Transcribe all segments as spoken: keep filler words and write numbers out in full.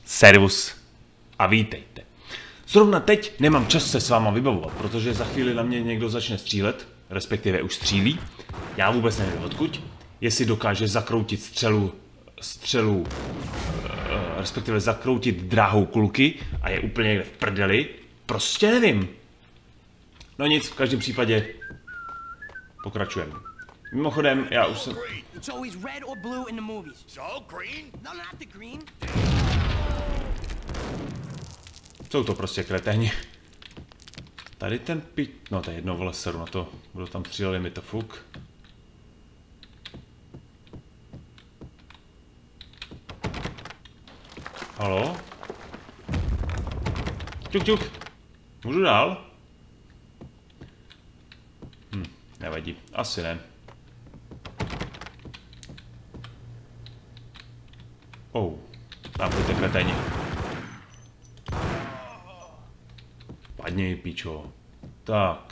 Servus a vítejte. Zrovna teď nemám čas se s váma vybavovat, protože za chvíli na mě někdo začne střílet, respektive už střílí. Já vůbec nevím odkud, jestli dokáže zakroutit střelu, střelu, respektive zakroutit dráhou kulky a je úplně někde v prdeli. Prostě nevím. No nic, v každém případě pokračujeme. Mimochodem, já už jsem... Jsou to prostě kreténi. Tady ten pi... No to je jedno, vole, seru na to. Kdo tam stříleli, mi to fuk. Halo? Ťuk, ťuk. Můžu dál? Hm, nevadí. Asi ne. Oh, tam pojďte kreténi. Padni, píčo. Tak.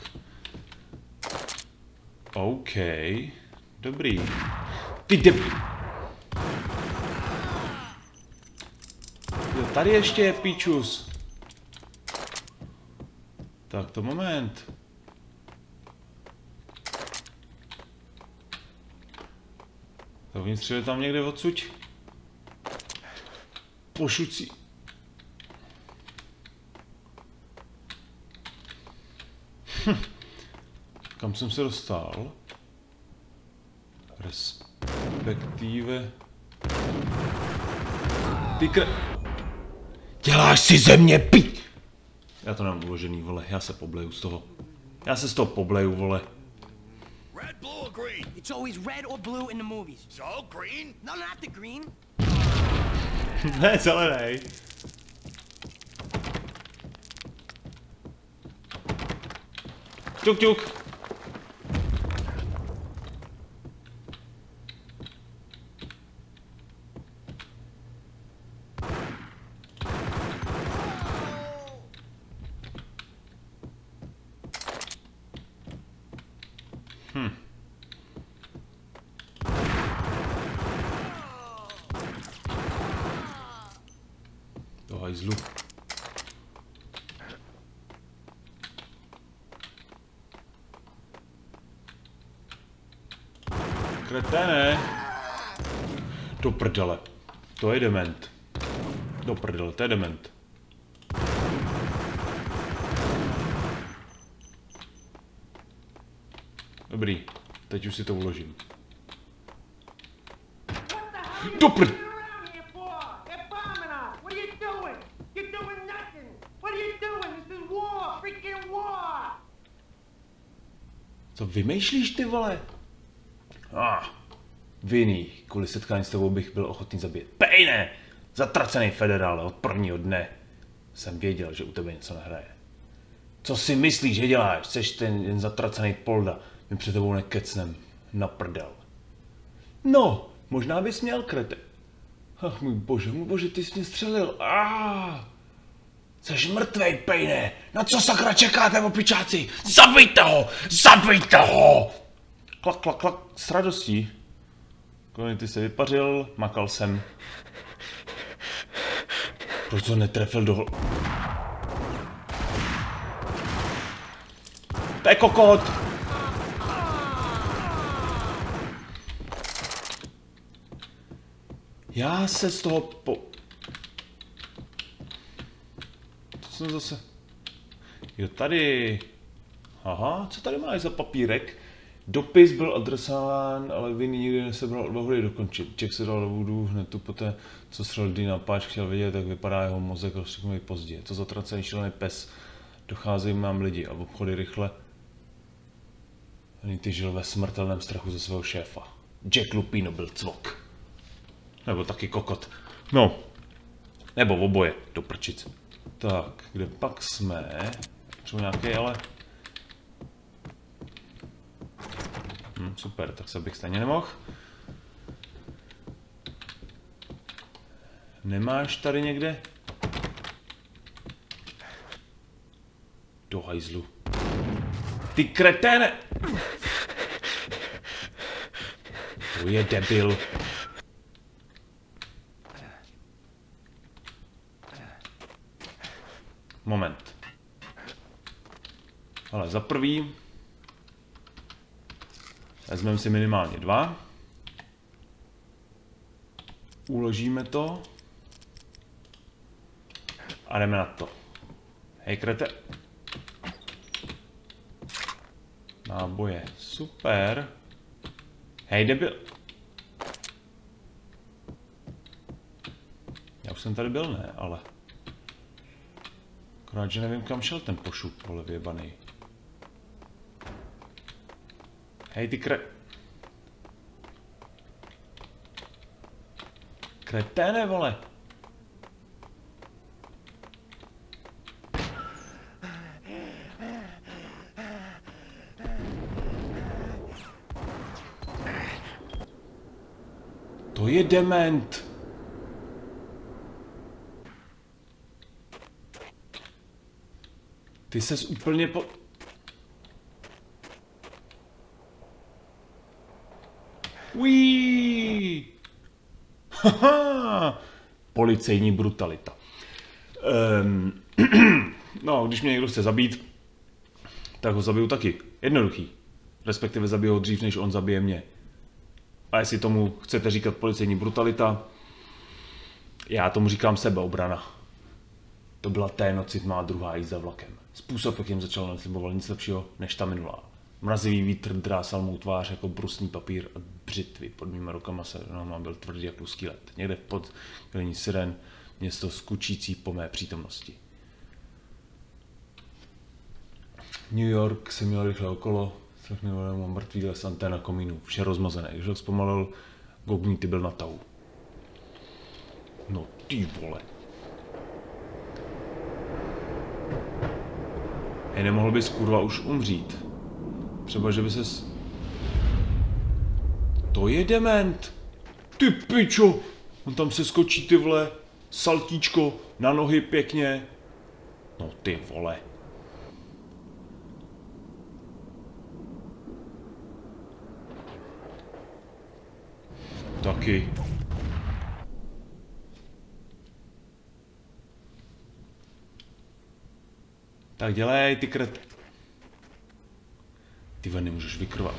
OK. Dobrý. Ty deb... Jo, tady ještě je píčus. Tak to moment. To vnitř je tam někde odsuť. Pošucí. Hm. Kam jsem se dostal? Respektive... Ty kre... Děláš si ze mě pi... Já to nemám uložený, vole, já se pobleju z toho. Já se z toho pobleju, vole. Red, blue or green? It's always red or blue in the movies. So green? No, not the green. Ne, zelenej. Ťuk, ťuk. Hm. Do hajzlu. Kreténe. Do prdele. To je dement. Do prdele, to je dement. Dobrý, teď už si to uložím. Do prd... Co vymýšlíš, ty vole? Ah, vinný, kvůli setkání s tebou bych byl ochotný zabít. Pejne! Zatracený federále od prvního dne. Jsem věděl, že u tebe něco nehraje. Co si myslíš, že děláš? Jseš ten jen zatracený polda. My před tebou nekecnem. Na prdel. No, možná bys měl, krete. Ach, můj bože, můj bože, ty jsi mě střelil. Ah! Jseš mrtvej, pejne. Na co sakra čekáte, opičáci? Zabijte ho! Zabijte ho! Klak, klak, klak, s radostí. Konec ty se vypařil, makal jsem. Proč to netrefil do... To je kokot! Já se z toho po... Co jsem zase... Jo, tady... Aha, co tady máš za papírek? Dopis byl adresován, ale Vinny nikdy nesebral odvahu dokončit. Jack se dal do vůdu hned tu poté, co střelil Dina páč, chtěl vědět, jak vypadá jeho mozek, rozstřiknul pozdě. To zatracený šílený pes. Docházejí nám lidi a v obchody rychle. Ani ty žil ve smrtelném strachu ze svého šéfa. Jack Lupino byl cvok. Nebo taky kokot. No. Nebo oboje, do prčic. Tak, kde pak jsme? Třeba nějaký, ale... Hm, super, tak se bych stejně nemohl. Nemáš tady někde? Do hajzlu. Ty kreténe! To je debil. Moment. Ale za prvý vezmeme si minimálně dva. Uložíme to. A jdeme na to. Hej, krete. Náboje. Super. Hej, debil. Já už jsem tady byl, ne? Ale... akorát, že nevím, kam šel ten pošup, vole, vyjebanej. Hej, ty kre... kreténe, vole. To je dement. Ty ses úplně po... Uííí. Haha. Policejní brutalita. Um, no, když mě někdo chce zabít, tak ho zabiju taky. Jednoduchý. Respektive zabiju ho dřív, než on zabije mě. A jestli tomu chcete říkat policejní brutalita, já tomu říkám sebeobrana. To byla té noci má druhá jízda vlakem. Způsob, jakým začal, nesliboval nic lepšího než ta minulá. Mrazivý vítr drásal mou tvář jako brusný papír a břitvy. Pod mýma rukama se no, byl tvrdý jak luský led. Někde pod glední siren, město skučící po mé přítomnosti. New York se měl rychle okolo, strachný mám mrtvý les, anténa komínů, vše rozmazené. Když ho zpomalil, Gognity byl na tahu. No ty vole. Hej, nemohl bys kurva už umřít. Třeba, že by ses... To je dement. Ty pičo. On tam se skočí, ty vole. Saltíčko na nohy pěkně. No ty vole. Taky. Tak dělej, ty kret. Ty vole, nemůžeš vykrvat.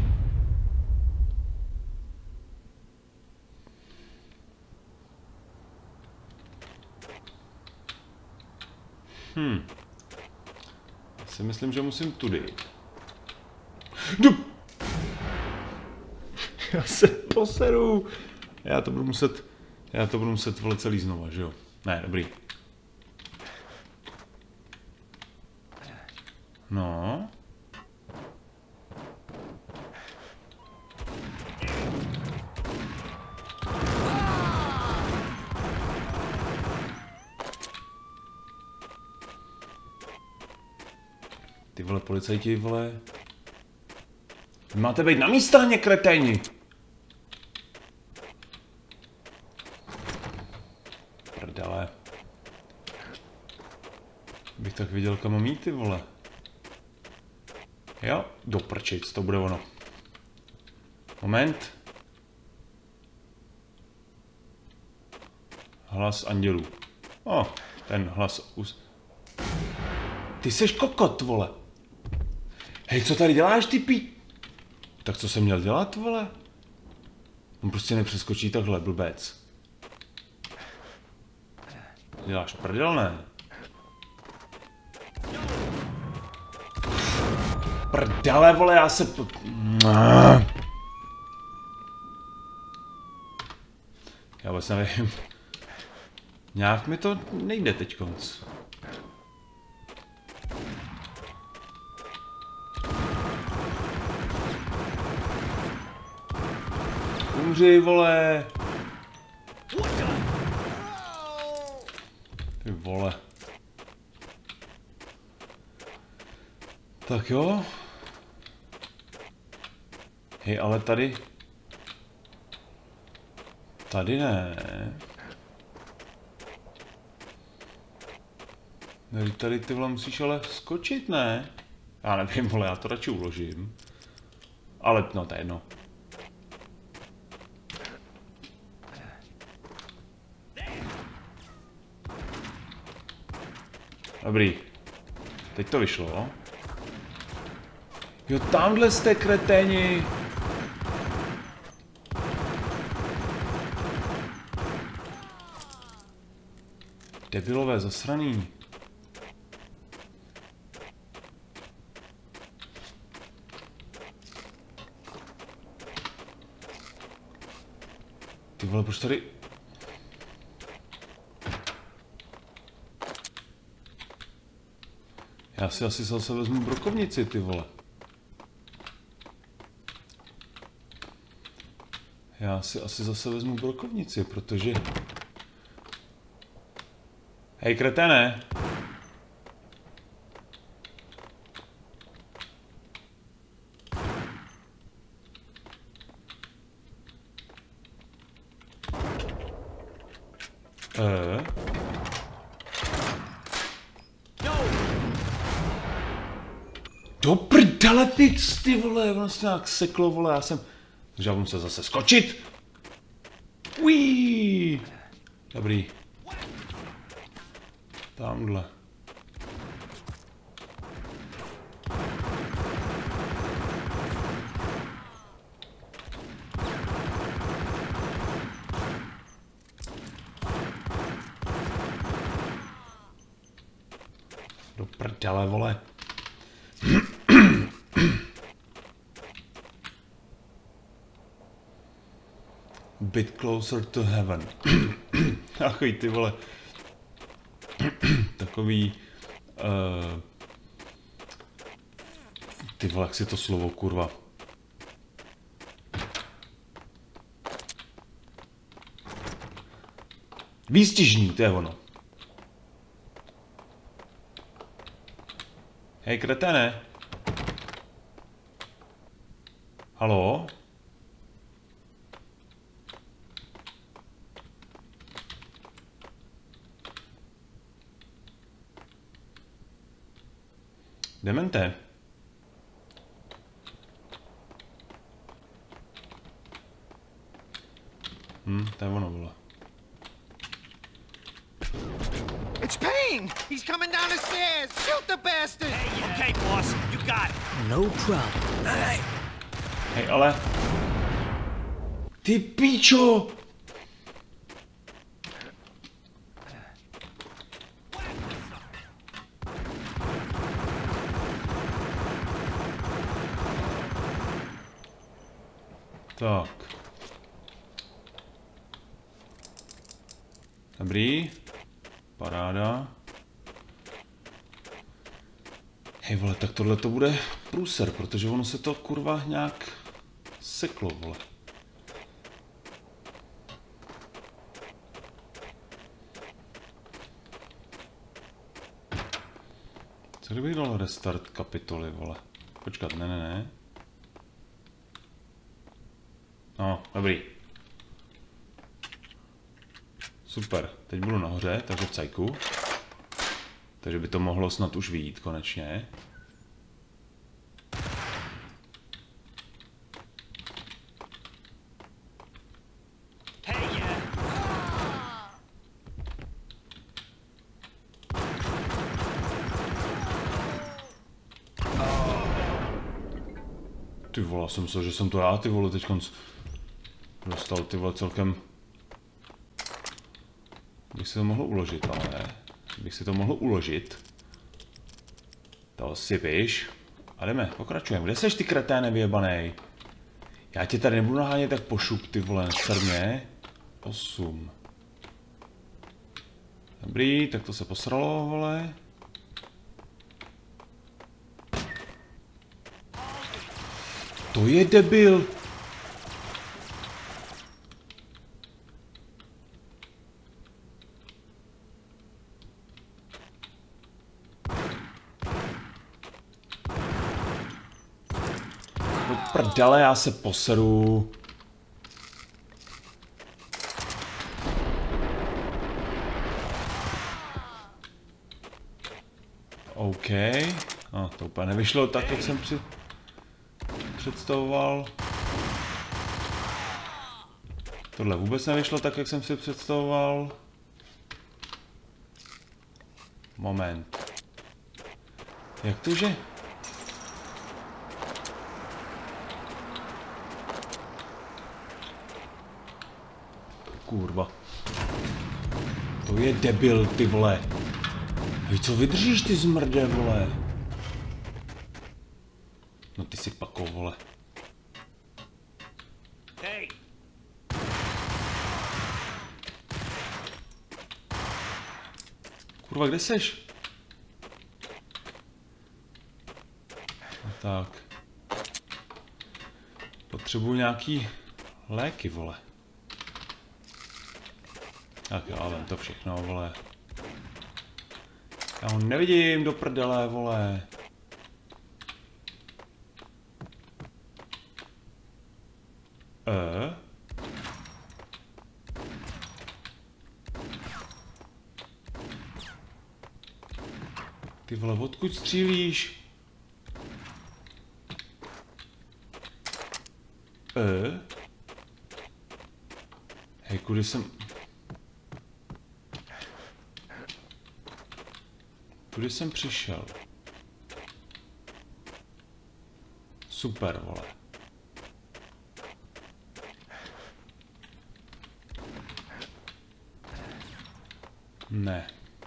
Hm. Já si myslím, že musím tudy. Jdu. Já se poseru. Já to budu muset... Já to budu muset vole celý znova, že jo? Ne, dobrý. No. Ty vole policajti, vole. Vy máte být na místě, kreténi. Prdele. Bych tak viděl, kam mám jít, ty vole. Jo, do prčic, to bude ono. Moment. Hlas andělů. O, oh, ten hlas us... Ty seš kokot, vole. Hej, co tady děláš, ty pí... Tak co jsem měl dělat, vole? On prostě nepřeskočí takhle, blbec. Děláš prdel, ne? Prdele, vole, já se... Já vůbec nevím. Nějak mi to nejde teďkonc. Umři, vole. Ty vole. Tak jo. Hej, ale tady... Tady ne. Tady, tady ty vole musíš ale skočit, ne? Já nevím, vole, já to radši uložím. Ale no, to je jedno. Dobrý. Teď to vyšlo, jo? Jo, tamhle jste kreténi. Debilové zasraný. Ty vole, proč tady... Já si asi zase vezmu brokovnici, ty vole. Já si asi zase vezmu brokovnici, protože... Hej, kreténe! Eh? Do prdele fix, ty vole, ono se nějak seklo, vole, já jsem... Takže já budu se zase skočit! Uííí! Dobrý. Tamhle. Do prdele, vole. Bit closer to heaven. Achoj, ty vole. Takový... Uh, ty vole, jak si to slovo, kurva. Výstižný, to je ono. Hej, kreténe. Haló? Demente. Hm, to je ono, vole. It's Payne! He's coming down the stairs! Shoot the bastard! Hey, yeah. Okay, boss, you got it. No problem. Hey. Hej, ale... Ty píčo! Tak. Dobrý. Paráda. Hej vole, tak tohle to bude průser, protože ono se to kurva nějak seklo, vole. Co kdybych dal restart kapitoly, vole? Počkat, ne, ne, ne. No, dobrý. Super, teď budu nahoře, takže v cajku. Takže by to mohlo snad už vyjít konečně. Ty vole, jsem myslel, že jsem to já, ty vole, teď konc dostal, ty vole, celkem... Bych si to mohl uložit, ale... Bych si to mohl uložit. To si píš. A jdeme, pokračujeme. Kde seš, ty kreténe vyjebanej? Já tě tady nebudu nahánět tak pošup, ty vole, sedmě. Osm. Dobrý, tak to se posralo, vole. To je debil. Do prdele, já se poseru. OK. No, to úplně nevyšlo tak, jak jsem si představoval. Tohle vůbec nevyšlo tak, jak jsem si představoval. Moment. Jak to, že? Kurva. To je debil, ty vole. Hej, co vydržíš, ty zmrde, vole? No ty si pako, vole. Hey. Kurva, kde seš? No tak. Potřebuji nějaký léky, vole. Tak jo, ale to všechno, vole. Já ho nevidím, do prdele, vole. E? Ty vole, odkud střílíš? E? Hej, kudy jsem... Kudy jsem přišel? Super, vole. Ne.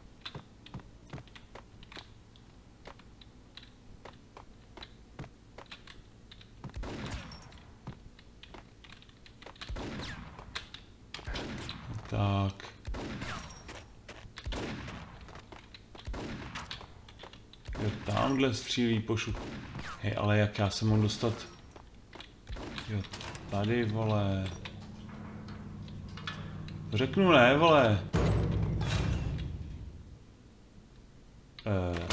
Tak. Jo, tamhle střílí pošu. Hej, ale jak já se mám dostat? Jo, tady, vole. Řeknu ne, vole. Eh.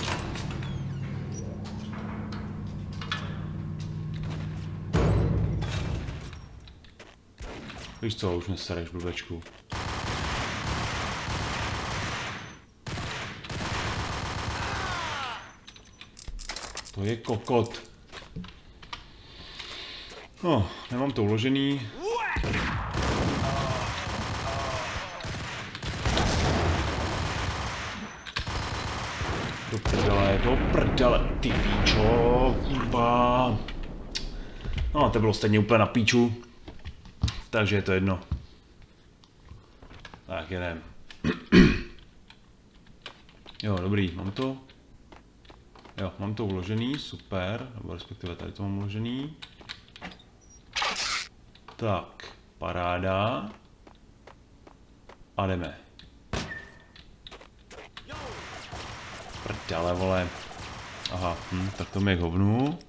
Víš co, už nesereš, blbečku. To je kokot. No, nemám to uložený. Do prdele, do prdele, ty píčo, kurva. No, to bylo stejně úplně na píču. Takže je to jedno. Tak, jedem. Jo, dobrý, mám to. Jo, mám to uložený, super, nebo respektive tady to mám uložený. Tak, paráda. A jdeme. Prdele, vole. Aha, hm, tak to mi je k hovnu.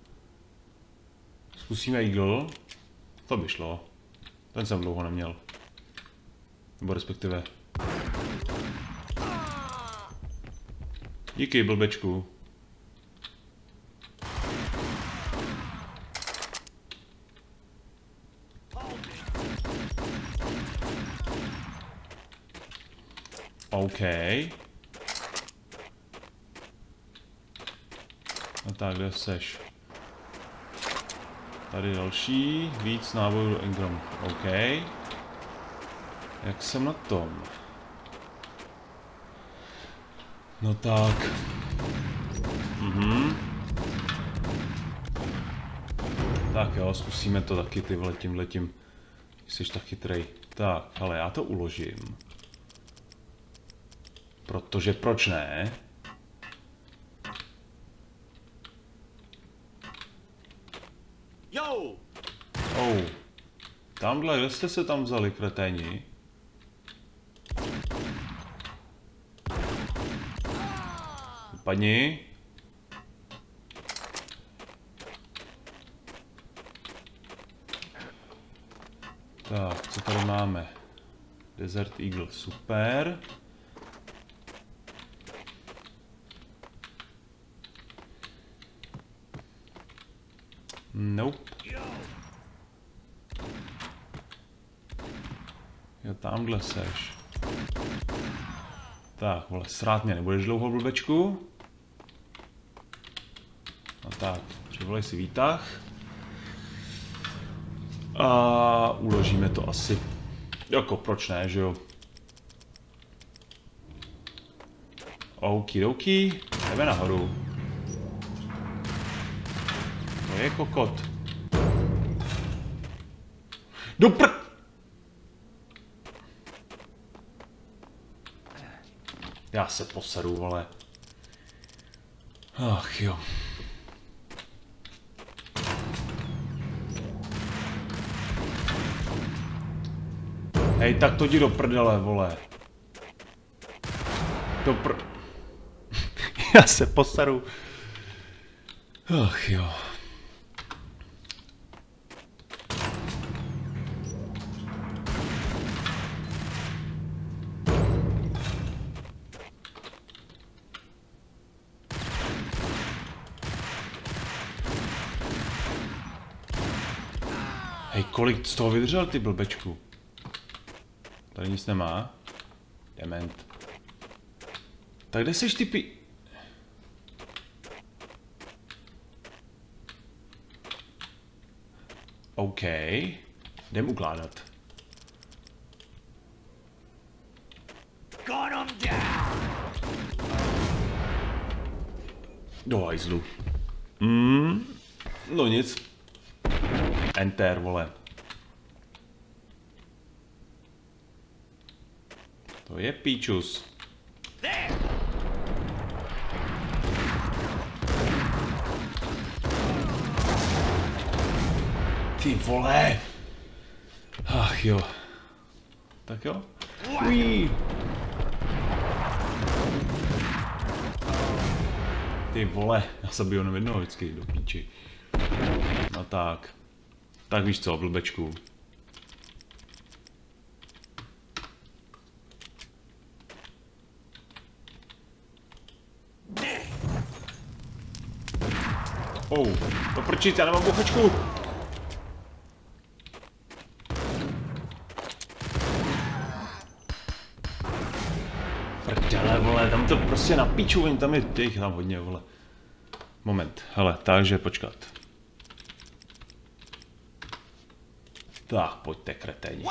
Zkusíme Eagle. To by šlo. Ten jsem dlouho neměl. Nebo respektive. Díky, blbečku. OK. A tak, kde seš? Tady další, víc nábojů do Engram. OK. Jak jsem na tom? No tak. Mhm. Tak jo, zkusíme to taky ty vole tímhletím. Jsi tak chytrej. Tak, ale já to uložím. Protože proč ne? Yo! Oh. Tamhle, kde jste se tam vzali, kreténi? Padni. Tak, co tady máme? Desert Eagle, super. Nope. Jo, tamhle seš. Tak, vole, srát mě, nebudeš dlouho, blbečku? No tak, přivolej si výtah. A uložíme to asi. Jako, proč ne, že jo? Okidoki, jdeme nahoru. je kokot? Do pr... Já se poseru, vole. Ach jo. Hej, tak to jdi do prdele, vole. Do pr... Já se poseru. Ach jo. Hej, kolik z toho vydržel, ty blbečku? Tady nic nemá. Dement. Tak kde seš, ty pi... OK. Jdem ukládat. Do hajzlu. Mm, no nic. Enter, vole. To je píčus. Ty vole. Ach jo. Tak jo. Ují. Ty vole, já se byl jenom jednoho vždycky do píči. No tak. Tak víš co, blbečku. Oh, to prčit, já nemám bouchačku. Prdele, vole, tam to prostě na píču, tam je těch tam hodně, vole. Moment, hele, takže počkat. Tak, pojďte, kreténi.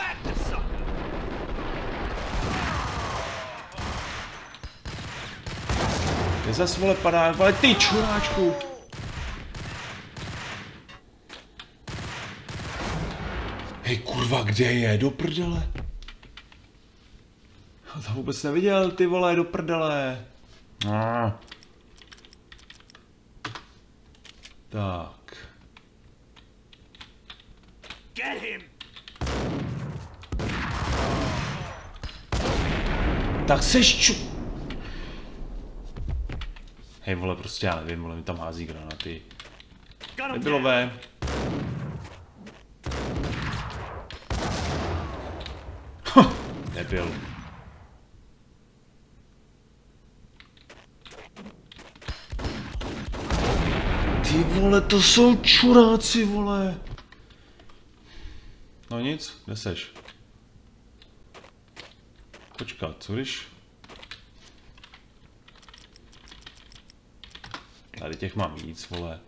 Kde zase, vole, padá, vole, ty čuráčku. Hej, kurva, kde je, do prdele? Já to vůbec neviděl, ty vole, do prdele. Ah. Tak. Get him. Tak seš ču... Hej, vole, prostě já nevím, vole, mi tam hází granaty. Debilové. Debil. Ty vole, to jsou čuráci, vole. No nic, kde seš? Počkat, co když? Tady těch mám víc, vole.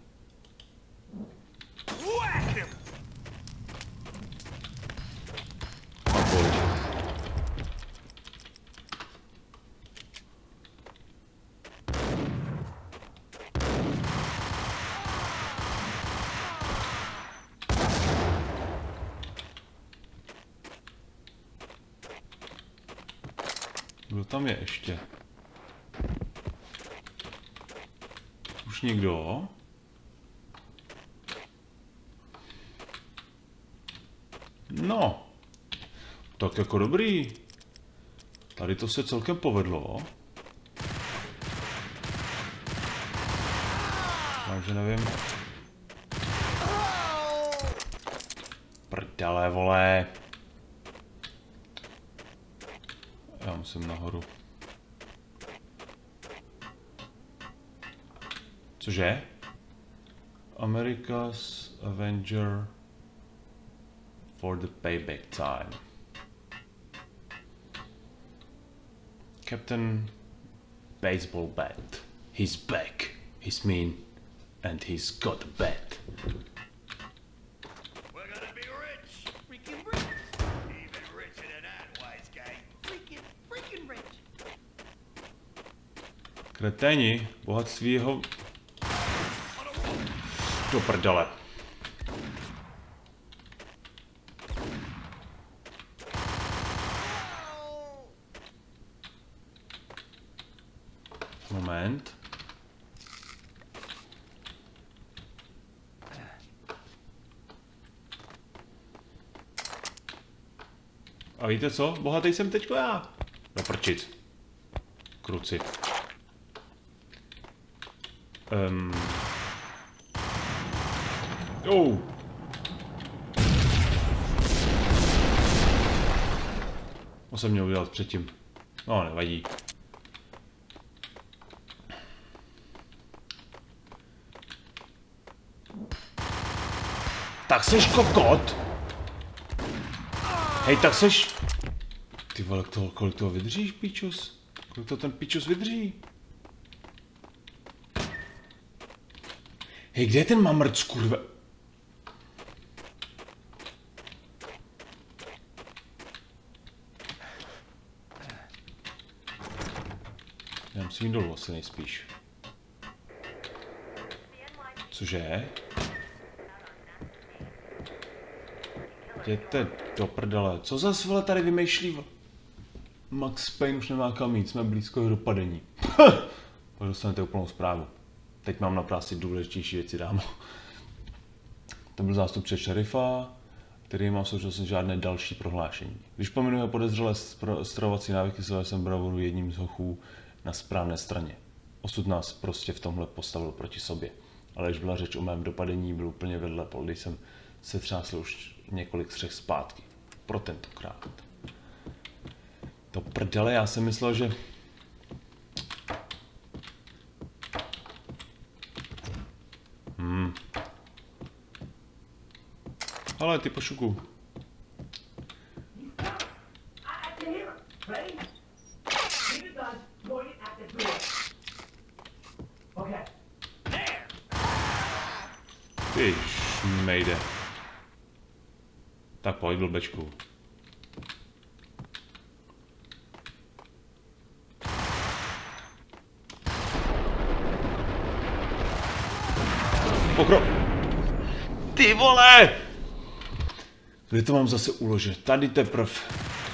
A pojď. Kdo tam je ještě? Už někdo? No. Tak jako dobrý. Tady to se celkem povedlo. Takže nevím. Prdele, vole. Já musím nahoru. Cože? America's Avenger for the payback time. Captain Baseball Bat. He's back. He's mean. And he's got a bat. We're gonna be rich. Freaking rich. Even richer than that, wise guy. Freaking, freaking rich. Kreténi, bohatství jeho... Do prdele. Moment. A víte co? Bohatý jsem teďko já. Do prčic. Kruci. Um. Oh. Co jsem měl udělat předtím? No, nevadí. Tak seš kokot. Hej, tak seš... Ty vole, toho, kolik toho vydržíš, pičus? Kolik to ten pičus vydrží? Hej, kde je ten mamrc, kurva? Já musím jít dolů asi nejspíš. Cože? Jděte do prdele. Co za svole tady vymýšlí? Max Payne už nemá kam jít, jsme blízko jeho dopadení. Pak dostanete úplnou zprávu. Teď mám na práci důležitější věci, dámo. To byl zástupce šerifa, který má v současnosti žádné další prohlášení. Když pominu jeho podezřelé stravovací návyky, jsem bravoru jedním z hochů na správné straně. Osud nás prostě v tomhle postavil proti sobě. Ale když byla řeč o mém dopadení, byl úplně vedle, když jsem se třásl už několik střech zpátky. Pro tentokrát. To prdele, já jsem myslel, že... Hmm. Ale ty pošuku. Ty šmejde. Tak pojď, blbečku. Pokro... Ty vole! Kde to mám zase uložit? Tady teprv.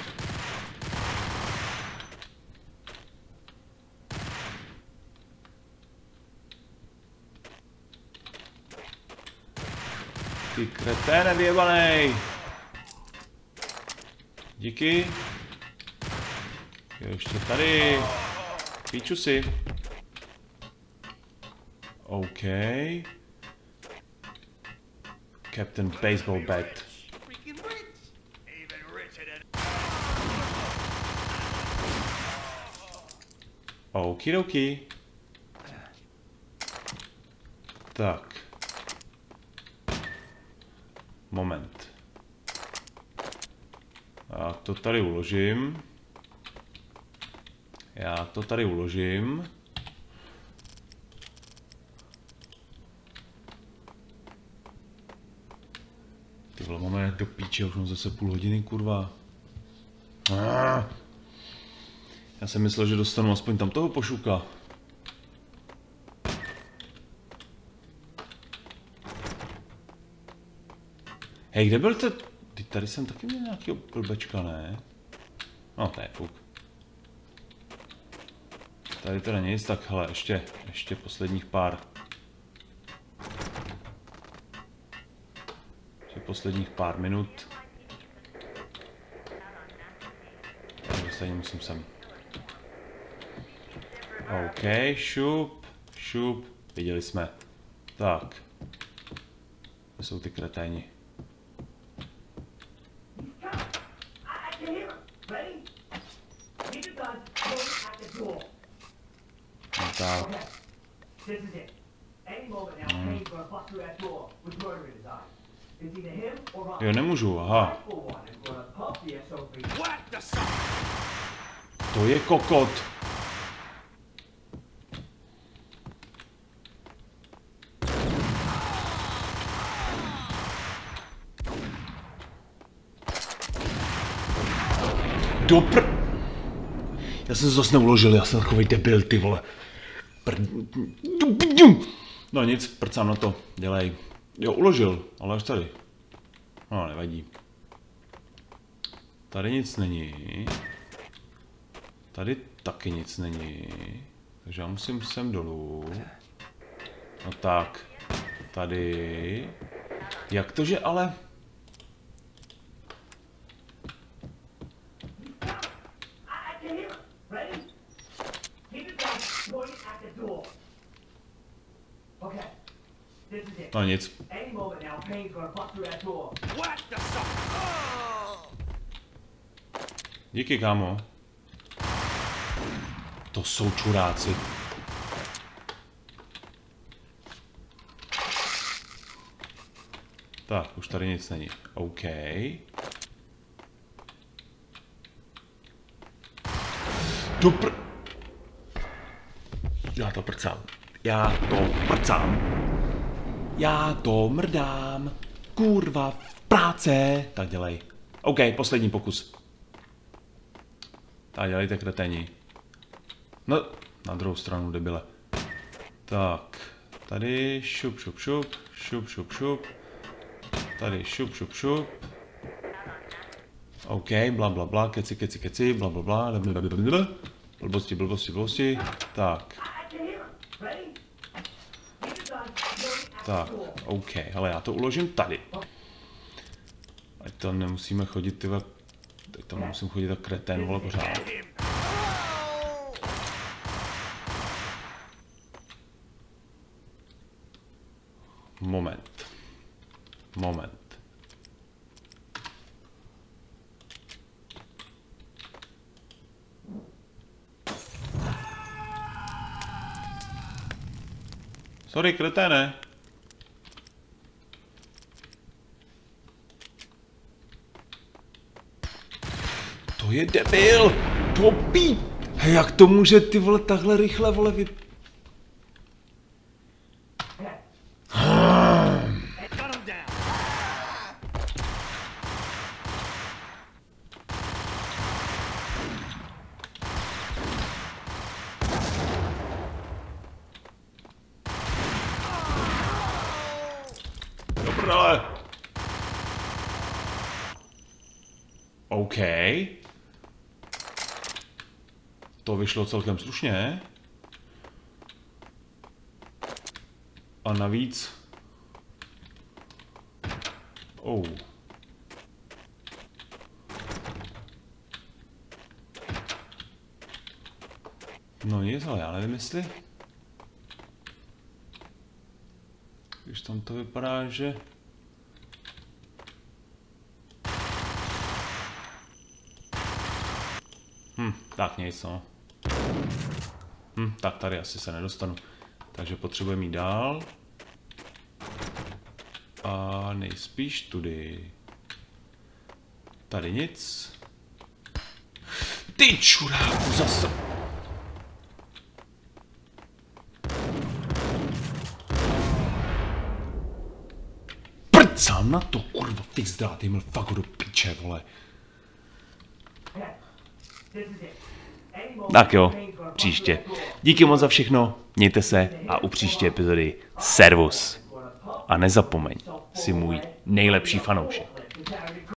Ty kreténe vyjebanej! Díky. Jo, ještě tady. Píču si. OK. Captain Baseball Bat. Okidoki. Tak. Moment. Já to tady uložím. Já to tady uložím. Ty vole, máme jak do píče, už mám zase půl hodiny, kurva. Ah. Já jsem myslel, že dostanu aspoň tam toho pošuka. Hej, kde byl ten... Ty tady jsem taky měl nějakýho blbečka, ne? No, to je fuk. Tady teda nic, tak hele, ještě, ještě posledních pár. Ještě posledních pár minut. Takže stejně musím sem. OK, šup, šup, viděli jsme. Tak. To jsou ty kreténi. Tak. Hmm. Jo, nemůžu, aha. To je kokot. Dopr... Já jsem se zase neuložil, já jsem takovej debil, ty vole. Pr... No nic, prcám na to, dělej. Jo, uložil, ale až tady. No, nevadí. Tady nic není. Tady taky nic není. Takže já musím sem dolů. No tak. Tady. Jak to, že ale... No nic. Díky, kámo. To jsou čuráci. Tak, už tady nic není. OK. Dopr... Já to prcám. Já to prcám. Já to mrdám. Kurva, v práce. Tak dělej. OK, poslední pokus. Tak dělejte, kreténi. No, na druhou stranu, debile. Tak, tady šup, šup, šup, šup, šup, šup. Tady šup, šup, šup. OK, bla, bla, bla, keci, keci, keci, bla, bla, bla, blablabla. Blbosti, blbosti, blbosti. Tak. Tak, OK, ale já to uložím tady. Ať to nemusíme chodit, tyhle... Teď tam musím chodit tak kretén, vole, pořád. Moment. Moment. Sorry, kreténe. To je debil! To pí! Jak to může, ty vole, takhle rychle, vole, vy... Dobrale. OK. To vyšlo celkem slušně. A navíc... Oh. No nic, ale já nevím, jestli... Když tam to vypadá, že... Hm, tak nic, no. Hm, tak tady asi se nedostanu. Takže potřebujeme jít dál. A nejspíš tudy. Tady nic. Ty čuráku zase. Prcám na to, kurva, fix dát, jim fakt do piče, vole. Tak jo, příště. Díky moc za všechno, mějte se a u příští epizody servus. A nezapomeň, jsi můj nejlepší fanoušek.